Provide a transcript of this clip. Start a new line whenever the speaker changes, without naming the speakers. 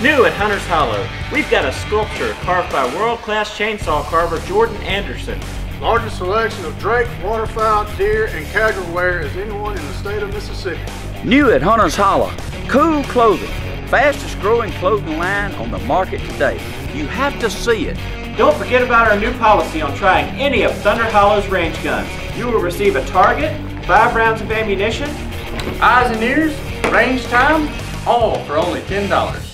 New at Hunter's Hollow, we've got a sculpture carved by world-class chainsaw carver Jordan Anderson.
Largest selection of drake, waterfowl, deer, and casual wear as anyone in the state of Mississippi.
New at Hunter's Hollow, cool clothing. Fastest growing clothing line on the market today. You have to see it.
Don't forget about our new policy on trying any of Thunder Hollow's range guns. You will receive a target, 5 rounds of ammunition,
eyes and ears, range time, all for only $10.